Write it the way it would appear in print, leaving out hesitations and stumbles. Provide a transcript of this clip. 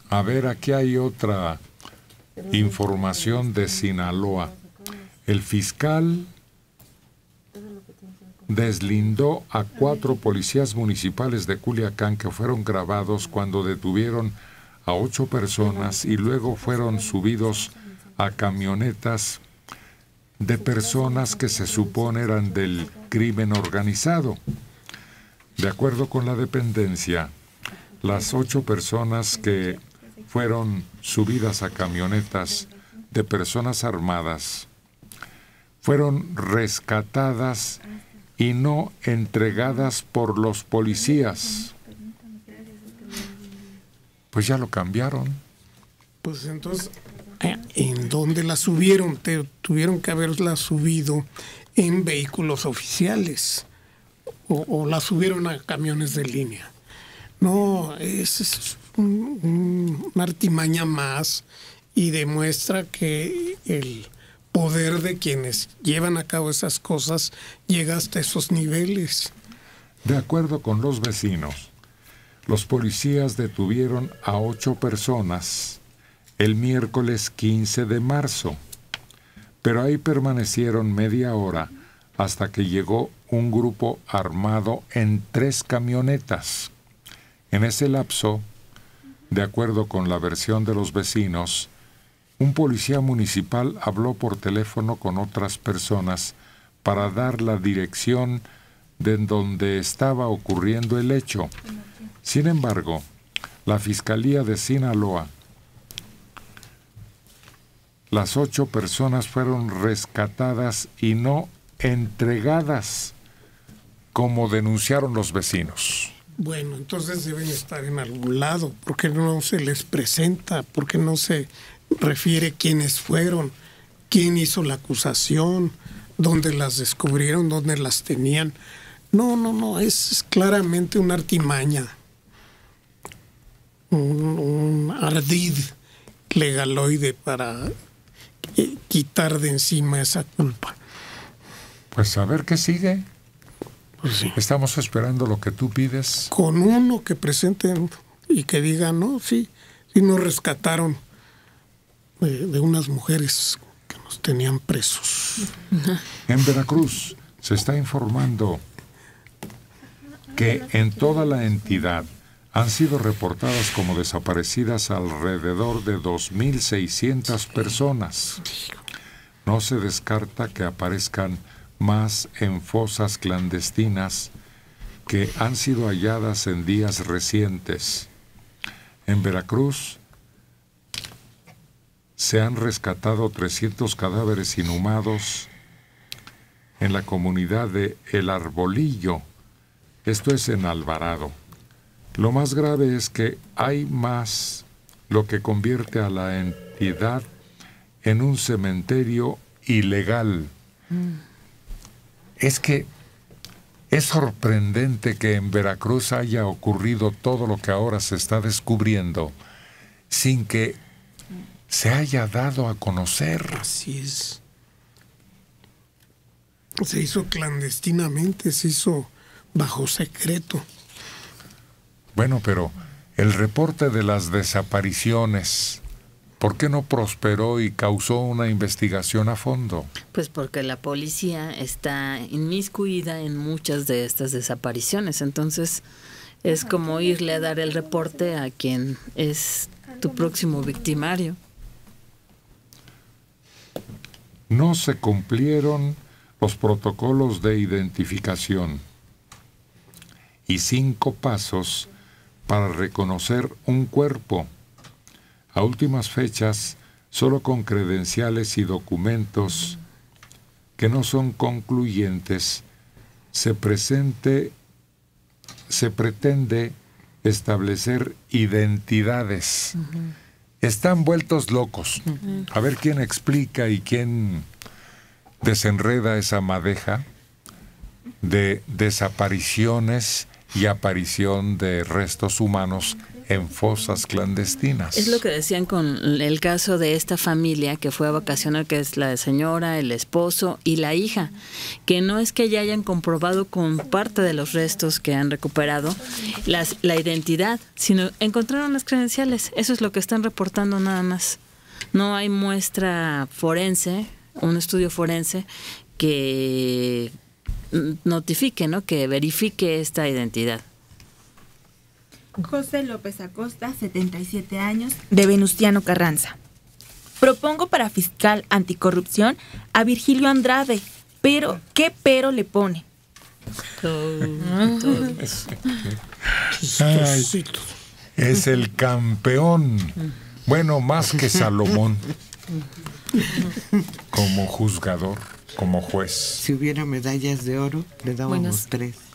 A ver, aquí hay otra información de Sinaloa. El fiscal deslindó a 4 policías municipales de Culiacán que fueron grabados cuando detuvieron a 8 personas y luego fueron subidos a camionetas de personas que se supone eran del crimen organizado. De acuerdo con la dependencia, las 8 personas que fueron subidas a camionetas de personas armadas fueron rescatadas y no entregadas por los policías. Pues ya lo cambiaron. Pues entonces, ¿en dónde la subieron? Tuvieron que haberla subido en vehículos oficiales o la subieron a camiones de línea. No, es una artimaña más y demuestra que el poder de quienes llevan a cabo esas cosas llega hasta esos niveles. De acuerdo con los vecinos, los policías detuvieron a 8 personas el miércoles 15 de marzo, pero ahí permanecieron media hora hasta que llegó un grupo armado en 3 camionetas. En ese lapso, de acuerdo con la versión de los vecinos, un policía municipal habló por teléfono con otras personas para dar la dirección de donde estaba ocurriendo el hecho. Sin embargo, la Fiscalía de Sinaloa, las 8 personas fueron rescatadas y no entregadas, como denunciaron los vecinos. Bueno, entonces deben estar en algún lado. ¿Por qué no se les presenta? ¿Por qué no se refiere quiénes fueron? ¿Quién hizo la acusación? ¿Dónde las descubrieron? ¿Dónde las tenían? No, es claramente una artimaña. Un ardid legaloide para quitar de encima esa culpa. Pues a ver qué sigue. Pues sí. Estamos esperando lo que tú pides. Con uno que presenten y que diga, no, sí nos rescataron de unas mujeres que nos tenían presos. En Veracruz se está informando que en toda la entidad han sido reportadas como desaparecidas alrededor de 2.600 personas. No se descarta que aparezcan más en fosas clandestinas que han sido halladas en días recientes. En Veracruz se han rescatado 300 cadáveres inhumados en la comunidad de El Arbolillo. Esto es en Alvarado. Lo más grave es que hay más, lo que convierte a la entidad en un cementerio ilegal. Es que es sorprendente que en Veracruz haya ocurrido todo lo que ahora se está descubriendo sin que se haya dado a conocer. Así es. Se hizo clandestinamente, se hizo bajo secreto. Bueno, pero el reporte de las desapariciones, ¿por qué no prosperó y causó una investigación a fondo? Pues porque la policía está inmiscuida en muchas de estas desapariciones. Entonces es como irle a dar el reporte a quien es tu próximo victimario. No se cumplieron los protocolos de identificación y 5 pasos para reconocer un cuerpo. A últimas fechas, solo con credenciales y documentos que no son concluyentes, se pretende establecer identidades. Están vueltos locos. A ver quién explica y quién desenreda esa madeja de desapariciones y aparición de restos humanos en fosas clandestinas. Es lo que decían con el caso de esta familia que fue a vacacionar, que es la señora, el esposo y la hija, que no es que ya hayan comprobado con parte de los restos que han recuperado la identidad, sino encontraron las credenciales. Eso es lo que están reportando nada más. No hay muestra forense, un estudio forense que notifique, ¿no?, que verifique esta identidad. José López Acosta, 77 años, de Venustiano Carranza. Propongo para fiscal anticorrupción a Virgilio Andrade, pero ¿qué pero le pone? Ay, es el campeón. Bueno, más que Salomón. Como juzgador, como juez. Si hubiera medallas de oro, le dábamos 3.